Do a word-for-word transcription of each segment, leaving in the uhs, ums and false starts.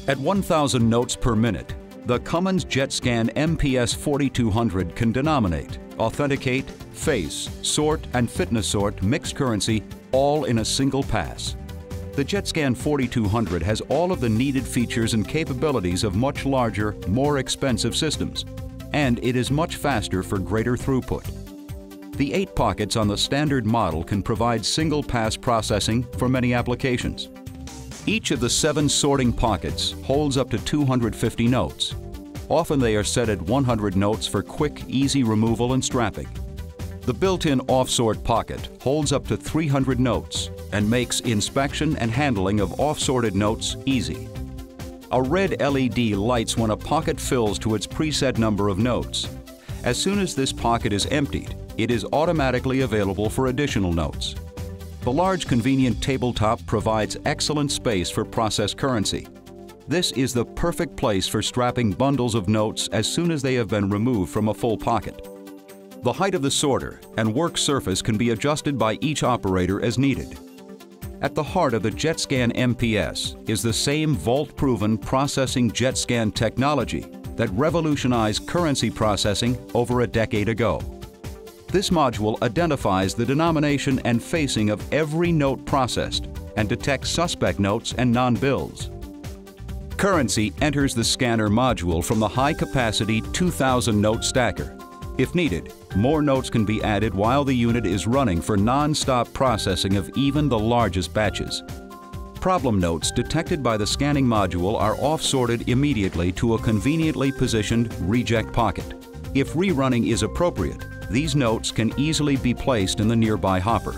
At one thousand notes per minute, the Cummins JetScan M P S forty-two hundred can denominate, authenticate, face, sort, and fitness sort mixed currency all in a single pass. The JetScan forty-two hundred has all of the needed features and capabilities of much larger, more expensive systems, and it is much faster for greater throughput. The eight pockets on the standard model can provide single-pass processing for many applications. Each of the seven sorting pockets holds up to two hundred fifty notes. Often they are set at one hundred notes for quick, easy removal and strapping. The built-in off-sort pocket holds up to three hundred notes and makes inspection and handling of off-sorted notes easy. A red L E D lights when a pocket fills to its preset number of notes. As soon as this pocket is emptied, it is automatically available for additional notes. The large convenient tabletop provides excellent space for processed currency. This is the perfect place for strapping bundles of notes as soon as they have been removed from a full pocket. The height of the sorter and work surface can be adjusted by each operator as needed. At the heart of the JetScan M P S is the same vault-proven processing JetScan technology that revolutionized currency processing over a decade ago. This module identifies the denomination and facing of every note processed and detects suspect notes and non-bills. Currency enters the scanner module from the high-capacity two thousand note stacker. If needed, more notes can be added while the unit is running for non-stop processing of even the largest batches. Problem notes detected by the scanning module are off-sorted immediately to a conveniently positioned reject pocket. If rerunning is appropriate, these notes can easily be placed in the nearby hopper.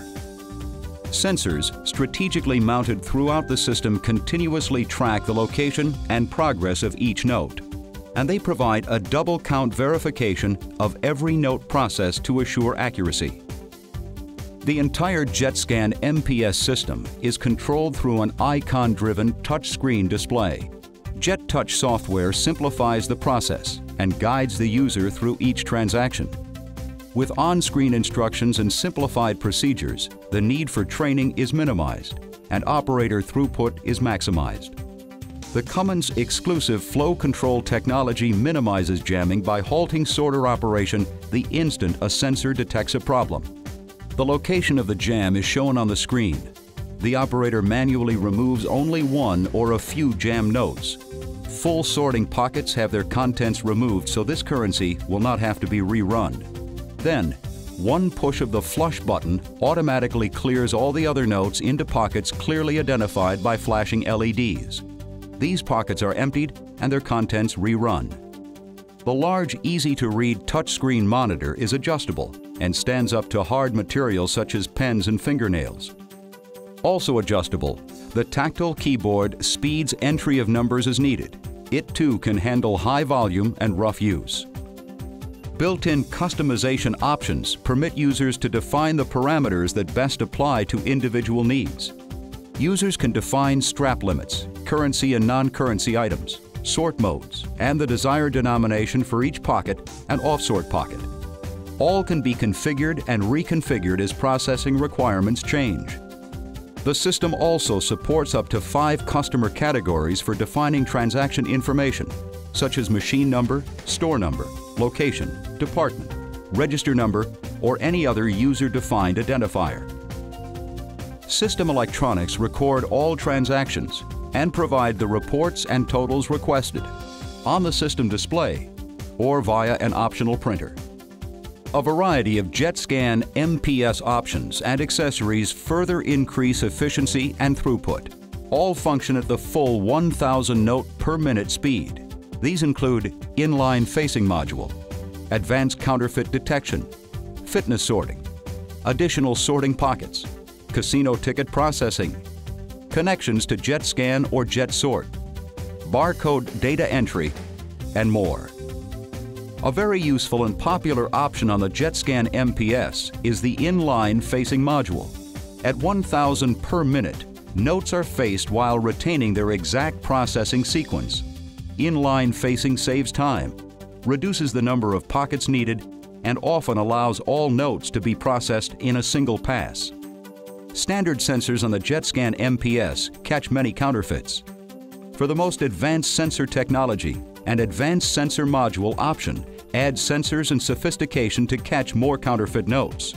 Sensors strategically mounted throughout the system continuously track the location and progress of each note, and they provide a double count verification of every note processed to assure accuracy. The entire JetScan M P S system is controlled through an icon-driven touchscreen display. JetTouch software simplifies the process and guides the user through each transaction. With on-screen instructions and simplified procedures, the need for training is minimized and operator throughput is maximized. The Cummins exclusive flow control technology minimizes jamming by halting sorter operation the instant a sensor detects a problem. The location of the jam is shown on the screen. The operator manually removes only one or a few jam notes. Full sorting pockets have their contents removed, so this currency will not have to be rerun. Then, one push of the flush button automatically clears all the other notes into pockets clearly identified by flashing L E Ds. These pockets are emptied and their contents rerun. The large, easy-to-read touchscreen monitor is adjustable and stands up to hard materials such as pens and fingernails. Also adjustable, the tactile keyboard speeds entry of numbers as needed. It too can handle high volume and rough use. Built-in customization options permit users to define the parameters that best apply to individual needs. Users can define strap limits, currency and non-currency items, sort modes, and the desired denomination for each pocket and off-sort pocket. All can be configured and reconfigured as processing requirements change. The system also supports up to five customer categories for defining transaction information, such as machine number, store number, location, department, register number, or any other user-defined identifier. System electronics record all transactions and provide the reports and totals requested on the system display or via an optional printer. A variety of JetScan M P S options and accessories further increase efficiency and throughput. All function at the full one thousand note per minute speed. These include inline facing module, advanced counterfeit detection, fitness sorting, additional sorting pockets, casino ticket processing, connections to JetScan or JetSort, barcode data entry, and more. A very useful and popular option on the JetScan M P S is the inline facing module. At one thousand per minute, notes are faced while retaining their exact processing sequence. Inline facing saves time, reduces the number of pockets needed, and often allows all notes to be processed in a single pass. Standard sensors on the JetScan M P S catch many counterfeits. For the most advanced sensor technology, an advanced sensor module option adds sensors and sophistication to catch more counterfeit notes.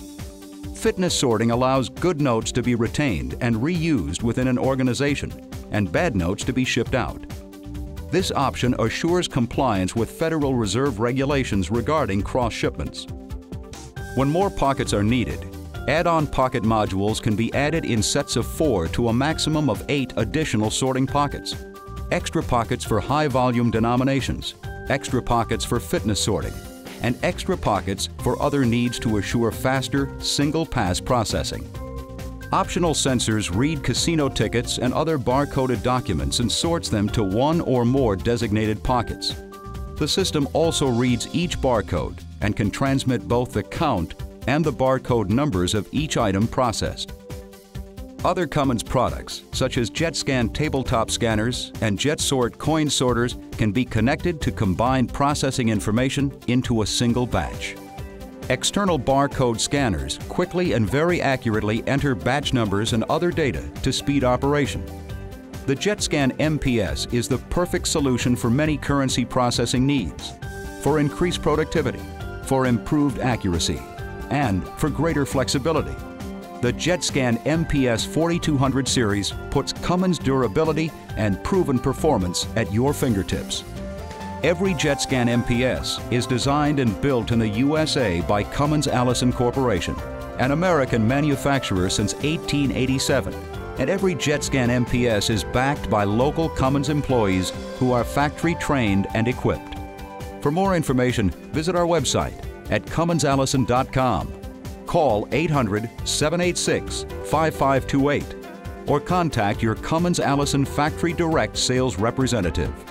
Fitness sorting allows good notes to be retained and reused within an organization, and bad notes to be shipped out. This option assures compliance with Federal Reserve regulations regarding cross-shipments. When more pockets are needed, add-on pocket modules can be added in sets of four to a maximum of eight additional sorting pockets. Extra pockets for high-volume denominations, extra pockets for fitness sorting, and extra pockets for other needs to assure faster, single-pass processing. Optional sensors read casino tickets and other barcoded documents and sorts them to one or more designated pockets. The system also reads each barcode and can transmit both the count and the barcode numbers of each item processed. Other Cummins products, such as JetScan tabletop scanners and JetSort coin sorters, can be connected to combine processing information into a single batch. External barcode scanners quickly and very accurately enter batch numbers and other data to speed operation. The JetScan M P S is the perfect solution for many currency processing needs, for increased productivity, for improved accuracy, and for greater flexibility. The JetScan M P S forty-two hundred series puts Cummins durability and proven performance at your fingertips. Every JetScan M P S is designed and built in the U S A by Cummins Allison Corporation, an American manufacturer since eighteen eighty-seven. And every JetScan M P S is backed by local Cummins employees who are factory trained and equipped. For more information, visit our website at cummins allison dot com. Call eight hundred, seven eight six, five five two eight or contact your Cummins Allison Factory Direct sales representative.